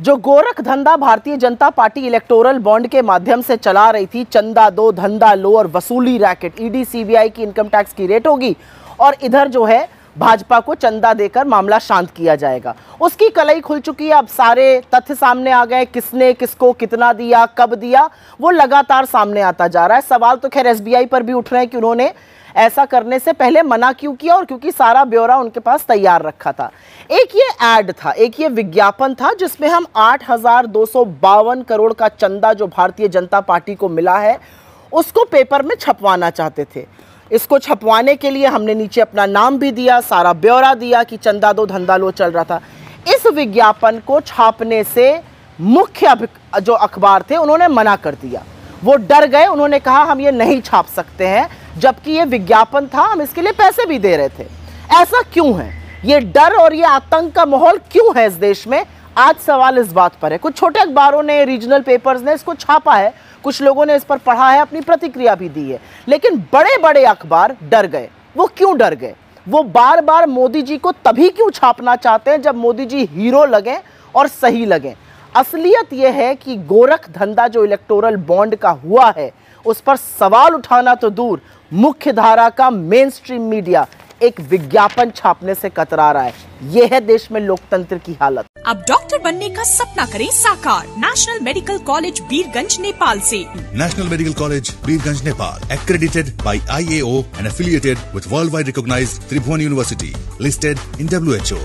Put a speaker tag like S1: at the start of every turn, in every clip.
S1: जो गोरख धंधा Bharatiya Janata party electoral bond के माध्यम से चला रही थी, चंदा दो धंधा लो और वसूली रैकेट, ईडी सीबीआई की इनकम टैक्स की रेट होगी और इधर जो है भाजपा को चंदा देकर मामला शांत किया जाएगा। उसकी कलई खुल चुकी है। अब सारे तथ्य सामने आ गए, किसने किसको कितना दिया, कब दिया, वो लगातार सामने आता जा रहा है। सवाल तो खैर एसबीआई पर भी उठ रहे हैं कि उन्होंने ऐसा करने से पहले मना क्यों किया, और क्योंकि सारा ब्यौरा उनके पास तैयार रखा था। एक ये ऐड था, एक ये विज्ञापन था जिसमें हम 8,252 करोड़ का चंदा जो भारतीय जनता पार्टी को मिला है उसको पेपर में छपवाना चाहते थे। इसको छपवाने के लिए हमने नीचे अपना नाम भी दिया, सारा ब्यौरा दिया कि चंदा दो धंधा लो चल रहा था। इस विज्ञापन को छापने से मुख्य जो अखबार थे उन्होंने मना कर दिया। वो डर गए, उन्होंने कहा हम ये नहीं छाप सकते हैं, जबकि ये विज्ञापन था, हम इसके लिए पैसे भी दे रहे थे। ऐसा क्यों है? ये डर और ये आतंक का माहौल क्यों है इस देश में? आज सवाल इस बात पर है। कुछ छोटे अखबारों ने, रीजनल पेपर्स ने इसको छापा है, कुछ लोगों ने इस पर पढ़ा है, अपनी प्रतिक्रिया भी दी है, लेकिन बड़े बड़े अखबार डर गए। वो क्यों डर गए? वो बार बार मोदी जी को तभी क्यों छापना चाहते हैं जब मोदी जी हीरो लगे और सही लगे। असलियत यह है कि गोरख धंधा जो इलेक्टोरल बॉन्ड का हुआ है उस पर सवाल उठाना तो दूर, मुख्य धारा का मेन स्ट्रीम मीडिया एक विज्ञापन छापने से कतरा रहा है। यह है देश में लोकतंत्र की हालत।
S2: अब डॉक्टर बनने का सपना करें साकार national medical college Birganj Nepal से।
S3: National medical college Birganj Nepal, accredited by IAO and affiliated with worldwide recognized Tribhuvan University, listed in WHO।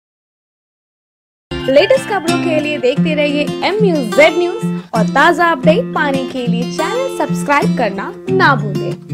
S4: Latest खबरों के लिए देखते रहिए MUZ न्यूज और ताज़ा अपडेट पाने के लिए चैनल सब्सक्राइब करना ना भूलें।